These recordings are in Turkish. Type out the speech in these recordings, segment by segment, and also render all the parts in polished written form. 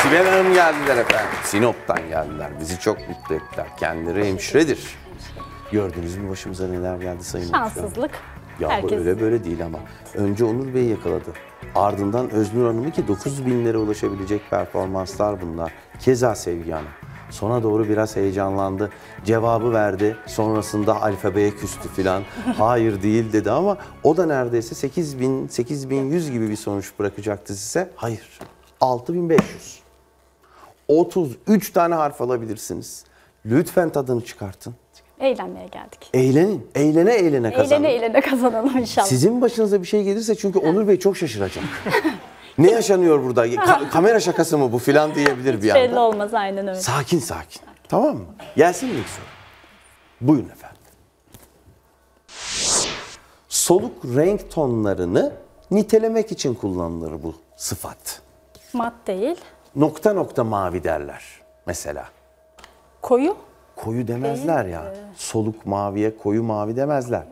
Sibel Hanım geldiler efendim. Sinop'tan geldiler. Bizi çok mutlu ettiler. Kendileri hemşiredir. Gördünüz mü başımıza neler geldi sayın hemşire? Şanssızlık. Ya Herkes... öyle böyle değil ama. Önce Onur Bey'i yakaladı. Ardından Öznur Hanım'ı ki 9.000'lere ulaşabilecek performanslar bunlar. Keza Sevgi Hanım. Sona doğru biraz heyecanlandı. Cevabı verdi. Sonrasında alfabeye küstü filan. Hayır değil dedi ama o da neredeyse 8.000, 8.100 gibi bir sonuç bırakacaktı size. Hayır. 6.500. 33 tane harf alabilirsiniz. Lütfen tadını çıkartın. Eğlenmeye geldik. Eğlenin. Eğlene eğlene kazanın. Eğlene kazanalım inşallah. Sizin başınıza bir şey gelirse çünkü Onur Bey çok şaşıracak. Ne yaşanıyor burada? Kamera şakası mı bu filan diyebilir bir anda. Belli olmaz, aynen öyle. Sakin. Tamam mı? Gelsin mi ilk soru? Buyurun efendim. Soluk renk tonlarını nitelemek için kullanılır bu sıfat. Mat değil. Nokta nokta mavi derler mesela. Koyu. Koyu demezler ya. Soluk maviye koyu mavi demezler.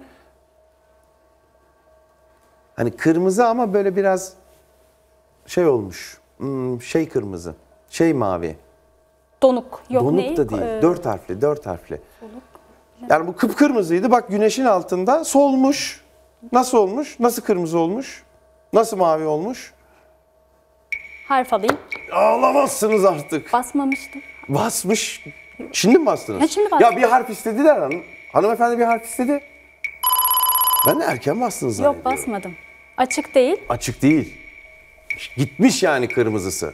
Hani kırmızı ama böyle biraz şey olmuş. Şey kırmızı. Şey mavi. Donuk. Yok Donuk neyi? da değil. Dört harfli. Yani bu kıpkırmızıydı. Bak güneşin altında solmuş. Nasıl olmuş? Nasıl kırmızı olmuş? Nasıl mavi olmuş? Harf alayım. Ağlamazsınız artık. Basmamıştım. Basmış. Şimdi mi bastınız? Ha, şimdi bastım. Ya bir harf istediler hanım. Hanımefendi bir harf istedi. Ben de erken bastınız zannediyorum. Yok, basmadım. Açık değil. Açık değil. Gitmiş yani kırmızısı.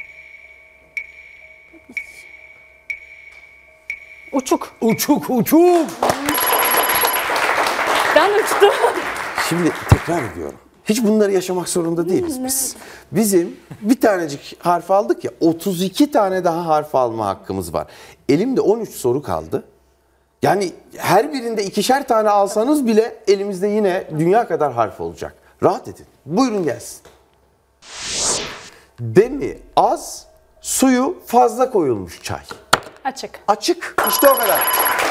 Uçuk. Uçuk. Ben uçtum. Şimdi tekrar ediyorum. Hiç bunları yaşamak zorunda değiliz biz. Bizim bir tanecik harf aldık ya, 32 tane daha harf alma hakkımız var. Elimde 13 soru kaldı. Yani her birinde ikişer tane alsanız bile elimizde yine dünya kadar harf olacak. Rahat edin. Buyurun gelsin. Demi az, suyu fazla koyulmuş çay. Açık. Açık. İşte o kadar.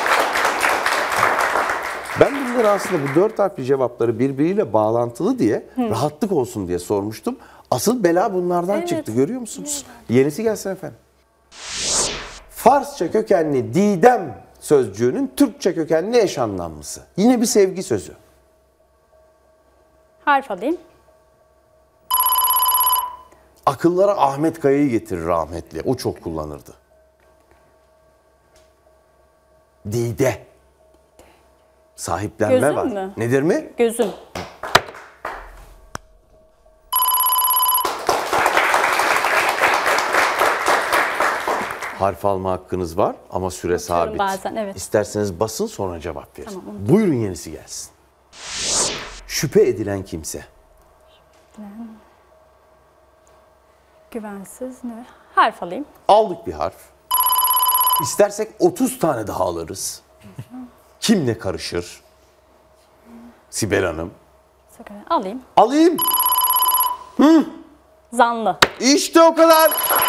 Ben bunları aslında bu 4 harfli cevapları birbiriyle bağlantılı diye rahatlık olsun diye sormuştum. Asıl bela bunlardan çıktı, görüyor musunuz? Yenisi gelsin efendim. Farsça kökenli Didem sözcüğünün Türkçe kökenli eş anlamlısı. Yine bir sevgi sözü. Harf alayım. Akıllara Ahmet Kaya'yı getirir rahmetli. O çok kullanırdı. Dide. Sahiplenme Gözüm var. mü? Nedir mi? Gözüm. Harf alma hakkınız var ama süre sabit. bazen, evet. İsterseniz basın sonra cevap verin. Tamam, Buyurun yenisi gelsin. Şüphe edilen kimse. Güvensiz ne? Harf alayım. Aldık bir harf. İstersek 30 tane daha alırız. Kimle karışır? Sibel Hanım. Alayım. Alayım. Zanlı. İşte o kadar.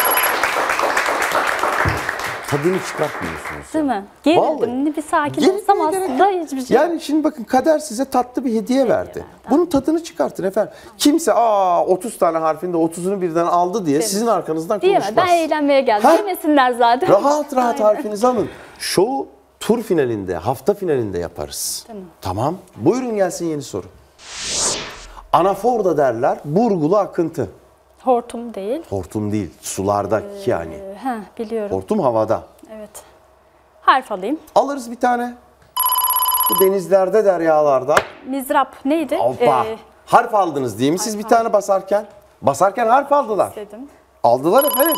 Tadını çıkartmıyorsunuz. Değil mi? Vallahi. Gerildim. Bir sakin Gerilmeye olsam gerek aslında yok. hiçbir şey. Yani şimdi bakın kader size tatlı bir hediye verdi. Bunun tadını çıkartın efendim. Kimse 30 tane harfinde 30'unu birden aldı diye sizin arkanızdan Değil mi? konuşmaz. Ben eğlenmeye geldim. Ha? Demesinler zaten. Rahat Aynen. harfinizi alın. Şovu tur finalinde, hafta finalinde yaparız. Tamam. Buyurun gelsin yeni soru. Anafor da derler, burgulu akıntı. Hortum değil. Hortum değil, sulardaki yani. Biliyorum. Hortum havada. Evet. Harf alayım. Alırız bir tane. Bu denizlerde, deryalarda. Mizrap neydi? Hoppa. Harf aldınız değil mi siz bir tane basarken? Basarken harf aldılar. Dedim. Aldılar efendim.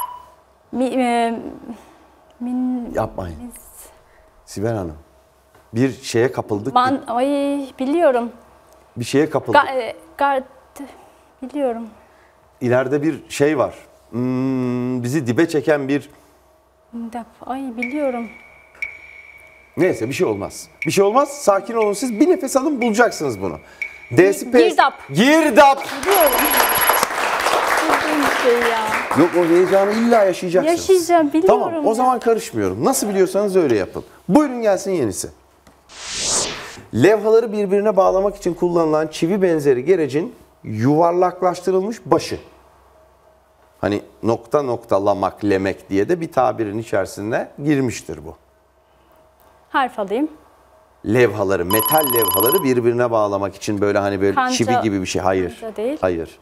Min... Yapmayın. Sibel Hanım. Bir şeye kapıldık. Ay biliyorum. Bir şeye kapıldık. Biliyorum. İleride bir şey var. Bizi dibe çeken bir... Ay biliyorum. Neyse bir şey olmaz. Bir şey olmaz. Sakin olun siz. Bir nefes alın bulacaksınız bunu. D'si P. Girdap. Girdap. Biliyorum. Bildiğim bir şey ya. Yok o heyecanı illa yaşayacaksınız. Yaşayacağım, biliyorum. Tamam o zaman karışmıyorum. Nasıl biliyorsanız öyle yapın. Buyurun gelsin yenisi. Levhaları birbirine bağlamak için kullanılan çivi benzeri gerecin yuvarlaklaştırılmış başı. Hani nokta noktalamak, lemek diye de bir tabirin içerisine girmiştir bu. Harf alayım. Levhaları, metal levhaları birbirine bağlamak için böyle hani böyle Kanca- çivi gibi bir şey. Hayır. kanca değil. Hayır.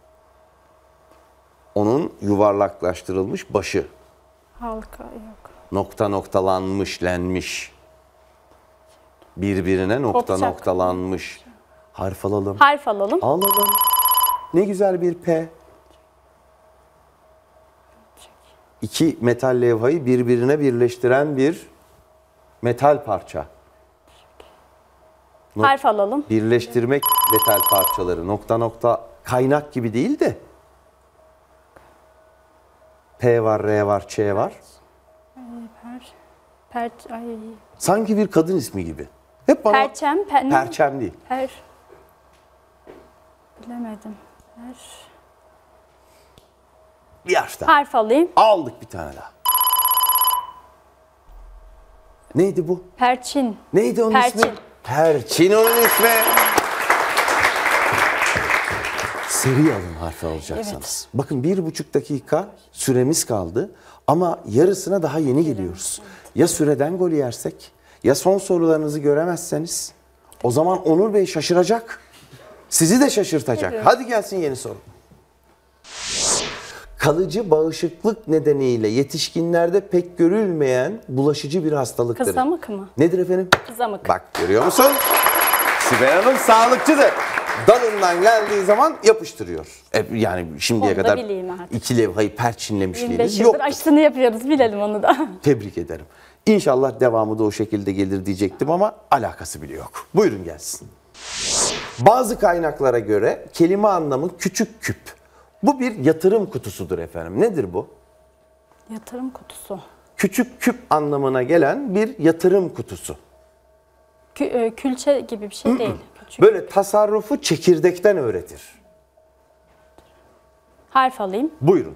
Onun yuvarlaklaştırılmış başı. Halka yok. Nokta noktalanmış, lenmiş. Birbirine nokta Kopacak. noktalanmış. Harf alalım. Harf alalım. Alalım. Ne güzel bir P. İki metal levhayı birbirine birleştiren bir metal parça. Harf alalım. Birleştirmek metal parçaları. Nokta nokta kaynak gibi değil de. P var, R var, Ç var. Ay. Sanki bir kadın ismi gibi. Hep bana Perçem. perçem değil. Bilemedim. Bir harf daha. Harf alayım. Aldık bir tane daha. Neydi bu? Perçin. Neydi onun ismi? Perçin. Perçin onun ismi. Seri alın harfi alacaksanız. Bakın 1,5 dakika süremiz kaldı ama yarısına daha yeni geliyoruz. Ya süreden gol yersek ya son sorularınızı göremezseniz o zaman Onur Bey şaşıracak. Sizi de şaşırtacak. Hadi gelsin yeni soru. Kalıcı bağışıklık nedeniyle yetişkinlerde pek görülmeyen bulaşıcı bir hastalıktır. Kızamık mı? Nedir efendim? Kızamık. Bak görüyor musun? Sibel Hanım sağlıkçıdır. Dalından geldiği zaman yapıştırıyor. Yani şimdiye Onu da kadar bileyim artık. iki levhayı perçinlemişliğiniz 25 yok. yıldır aşısını yapıyoruz. Bilelim onu da. Tebrik ederim. İnşallah devamı da o şekilde gelir diyecektim ama alakası bile yok. Buyurun gelsin. Bazı kaynaklara göre kelime anlamı küçük küp. Bu bir yatırım kutusudur efendim. Nedir bu? Yatırım kutusu. Küçük küp anlamına gelen bir yatırım kutusu. Külçe gibi bir şey değil. Küçük. Böyle tasarrufu çekirdekten öğretir. Harf alayım. Buyurun.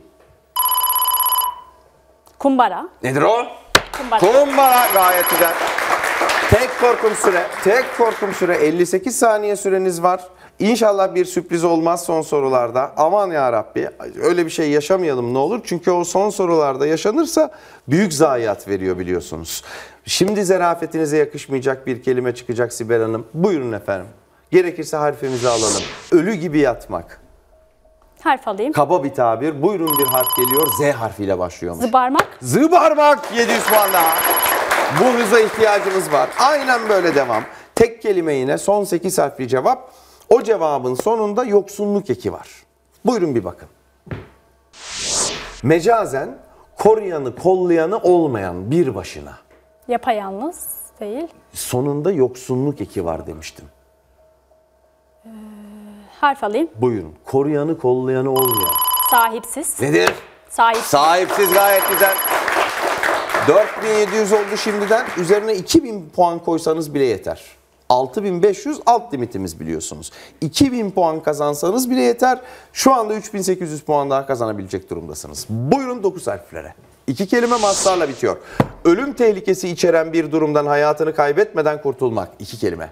Kumbara. Nedir o? Kumbara. Kumbara gayet güzel. Tek korkum süre 58 saniye süreniz var. İnşallah bir sürpriz olmaz son sorularda. Aman ya Rabbi öyle bir şey yaşamayalım ne olur. Çünkü o son sorularda yaşanırsa büyük zayiat veriyor biliyorsunuz. Şimdi zarafetinize yakışmayacak bir kelime çıkacak Sibel Hanım. Buyurun efendim. Gerekirse harfimizi alalım. Ölü gibi yatmak. Harf alayım. Kaba bir tabir. Buyurun bir harf geliyor. Z harfiyle başlıyormuş. Zıbarmak. Zıbarmak 700 puan daha. Bu hıza ihtiyacımız var. Aynen böyle devam. Tek kelime yine son 8 harfli cevap. O cevabın sonunda yoksunluk eki var. Buyurun bir bakın. Mecazen koruyanı kollayanı olmayan bir başına. Yapayalnız değil. Sonunda yoksunluk eki var demiştim. Harf alayım. Buyurun. Koruyanı kollayanı olmayan. Sahipsiz. Nedir? Sahipsiz. Sahipsiz gayet güzel. 4700 oldu şimdiden. Üzerine 2000 puan koysanız bile yeter. 6500 alt limitimiz biliyorsunuz. 2000 puan kazansanız bile yeter. Şu anda 3800 puan daha kazanabilecek durumdasınız. Buyurun 9 harflere. 2 kelime mastarla bitiyor. Ölüm tehlikesi içeren bir durumdan hayatını kaybetmeden kurtulmak. 2 kelime.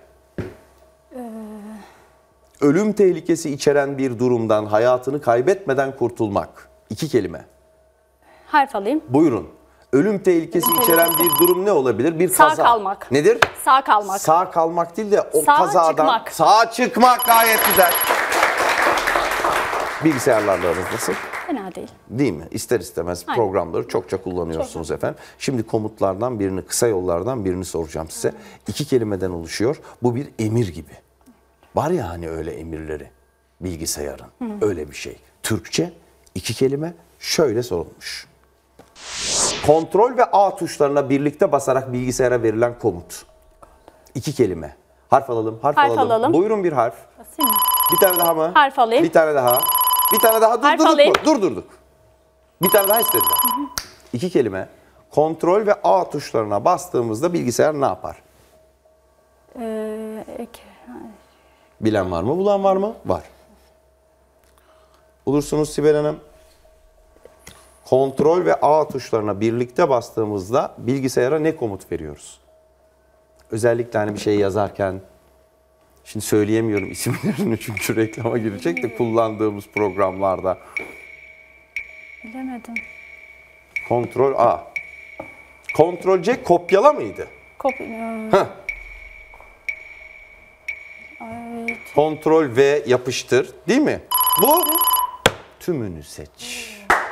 Ölüm tehlikesi içeren bir durumdan hayatını kaybetmeden kurtulmak. 2 kelime. Harf alayım. Buyurun. Ölüm tehlikesi içeren bir durum ne olabilir? Bir Sağ kaza. kalmak. Nedir? Sağ kalmak. Sağ kalmak değil de o Sağa kazadan. çıkmak. Sağa çıkmak gayet güzel. Bilgisayarlarla aranız nasıl? Fena değil. Değil mi? İster istemez Aynen. programları çokça kullanıyorsunuz efendim. Şimdi komutlardan birini, kısa yollardan birini soracağım size. 2 kelimeden oluşuyor. Bu bir emir gibi. Var ya hani öyle emirleri bilgisayarın. Öyle bir şey. Türkçe 2 kelime şöyle sorulmuş. Kontrol ve A tuşlarına birlikte basarak bilgisayara verilen komut. 2 kelime. Harf alalım, harf alalım. Buyurun bir harf. Basayım mı? Bir tane daha mı? Harf alayım. Bir tane daha. Bir tane daha Harf durdurduk alayım. mu? Durdurduk. Bir tane daha istediler. 2 kelime. Kontrol ve A tuşlarına bastığımızda bilgisayar ne yapar? Bilen var mı? Bulan var mı? Var. Bulursunuz Sibel Hanım. Kontrol ve A tuşlarına birlikte bastığımızda bilgisayara ne komut veriyoruz? Özellikle hani bir şey yazarken, şimdi söyleyemiyorum isimlerini çünkü reklama girecek de kullandığımız programlarda. Bilemedim. Kontrol A. Kontrol C kopyala mıydı? Heh. Ay, Kontrol V yapıştır. Değil mi? Bu tümünü seç.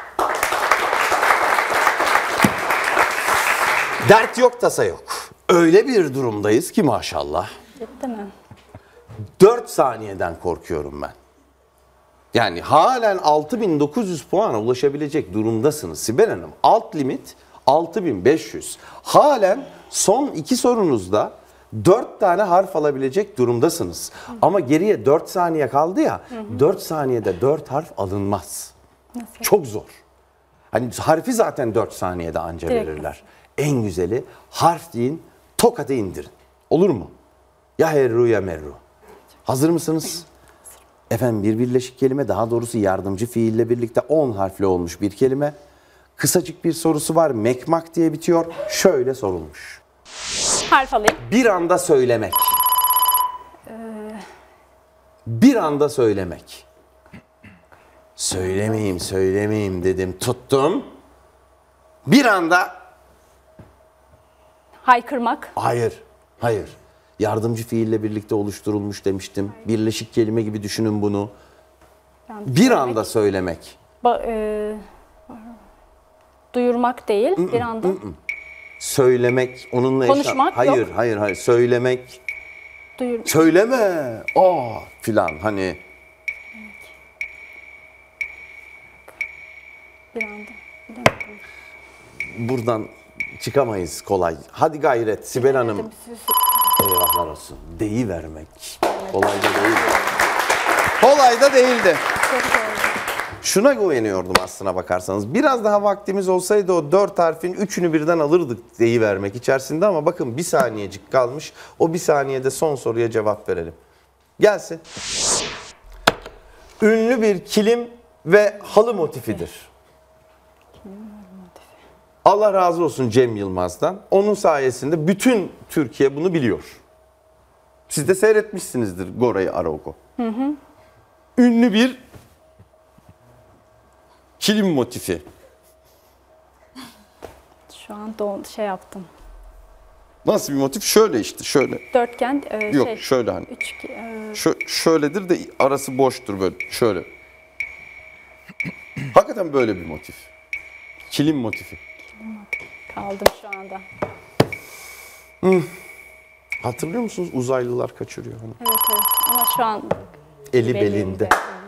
Dert yok, tasa yok. Öyle bir durumdayız ki maşallah. gitti mi? 4 saniyeden korkuyorum ben. Yani halen 6.900 puana ulaşabilecek durumdasınız Sibel Hanım. Alt limit 6.500. Halen son 2 sorunuzda 4 tane harf alabilecek durumdasınız. Ama geriye 4 saniye kaldı ya, 4 saniyede 4 harf alınmaz. Nasıl? Çok zor. Hani harfi zaten 4 saniyede anca Direkt verirler. En güzeli harf deyin, tokatı indirin. Olur mu? Ya herru ya merru. Hazır mısınız? Efendim bir birleşik kelime, daha doğrusu yardımcı fiille birlikte 10 harfli olmuş bir kelime. Kısacık bir sorusu var. Mekmak diye bitiyor. Şöyle sorulmuş. Harf alayım. Bir anda söylemek. Bir anda söylemek. Söylemeyeyim dedim. Tuttum. Bir anda. Haykırmak. Hayır. Yardımcı fiille birlikte oluşturulmuş demiştim. Birleşik kelime gibi düşünün bunu. Bir anda söylemek. Duyurmak değil. Bir anda. Söylemek, onunla Konuşmak yok. Hayır. Söylemek. Söyleme. Filan hani. Bir anda. Bilemedim. Buradan çıkamayız kolay. Hadi gayret Sibel Hanım. Bilemedim. Eyvahlar olsun. Deyivermek. Kolay da değil. Kolay da değildi. Çok zor. Şuna güveniyordum aslına bakarsanız. Biraz daha vaktimiz olsaydı o 4 harfin 3'ünü birden alırdık deyivermek içerisinde ama bakın bir saniyecik kalmış. O bir saniyede son soruya cevap verelim. Gelsin. Ünlü bir kilim ve halı motifidir. Allah razı olsun Cem Yılmaz'dan. Onun sayesinde bütün Türkiye bunu biliyor. Siz de seyretmişsinizdir Gora'yı Araogo. Ünlü bir kilim motifi. Şu an şey yaptım. Nasıl bir motif? Şöyle işte, şöyle. Dörtgen Yok, şöyle hani. Şöyledir de arası boştur böyle, şöyle. Hakikaten böyle bir motif. Kilim motifi. Kaldım şu anda. Hatırlıyor musunuz? Uzaylılar kaçırıyor onu. Evet. Ama şu an Eli belinde.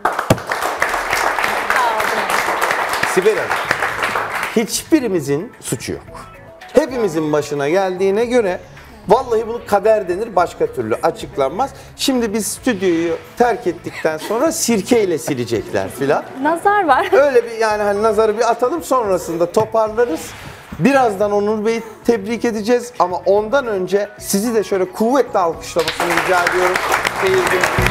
Kaldım. Sibel Hanım, hiçbirimizin suçu yok. Hepimizin başına geldiğine göre vallahi bunu kader denir, başka türlü açıklanmaz. Şimdi biz stüdyoyu terk ettikten sonra sirkeyle silecekler filan. Nazar var. Öyle bir yani hani nazarı bir atalım, sonrasında toparlarız. Birazdan Onur Bey'i tebrik edeceğiz ama ondan önce sizi de şöyle kuvvetle alkışlamasını rica ediyorum. Seyircimiz.